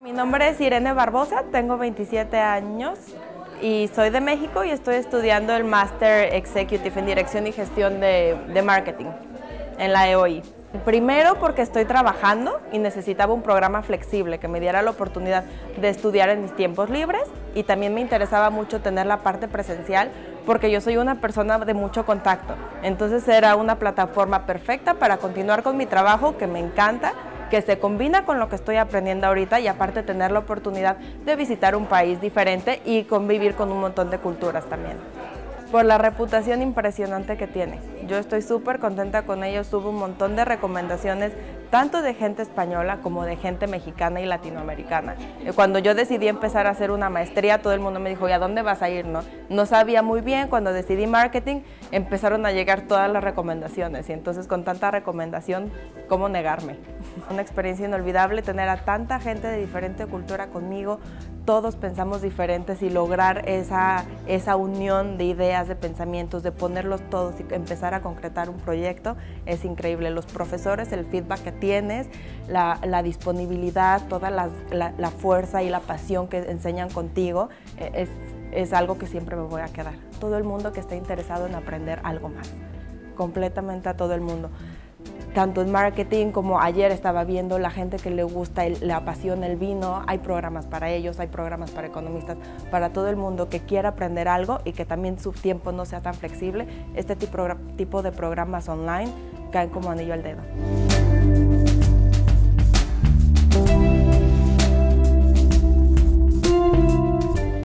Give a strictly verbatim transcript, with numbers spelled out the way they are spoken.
Mi nombre es Irene Barbosa, tengo veintisiete años y soy de México y estoy estudiando el Master Executive en Dirección y Gestión de, de Marketing en la E O I. Primero porque estoy trabajando y necesitaba un programa flexible que me diera la oportunidad de estudiar en mis tiempos libres, y también me interesaba mucho tener la parte presencial porque yo soy una persona de mucho contacto. Entonces era una plataforma perfecta para continuar con mi trabajo, que me encanta, que se combina con lo que estoy aprendiendo ahorita, y aparte tener la oportunidad de visitar un país diferente y convivir con un montón de culturas también. Por la reputación impresionante que tiene. Yo estoy súper contenta con ellos, tuve un montón de recomendaciones, tanto de gente española como de gente mexicana y latinoamericana. Cuando yo decidí empezar a hacer una maestría, todo el mundo me dijo, ¿y a dónde vas a ir? No, no sabía muy bien. Cuando decidí marketing, empezaron a llegar todas las recomendaciones, y entonces con tanta recomendación, ¿cómo negarme? Una experiencia inolvidable tener a tanta gente de diferente cultura conmigo. Todos pensamos diferentes, y lograr esa, esa unión de ideas, de pensamientos, de ponerlos todos y empezar a concretar un proyecto es increíble. Los profesores, el feedback que tienes, la, la disponibilidad, toda la, la, la fuerza y la pasión que enseñan contigo, es, es algo que siempre me voy a quedar. Todo el mundo que esté interesado en aprender algo más, completamente a todo el mundo. Tanto en marketing como ayer estaba viendo la gente que le gusta, el, le apasiona el vino, hay programas para ellos, hay programas para economistas, para todo el mundo que quiera aprender algo y que también su tiempo no sea tan flexible. Este tipo, tipo de programas online caen como anillo al dedo.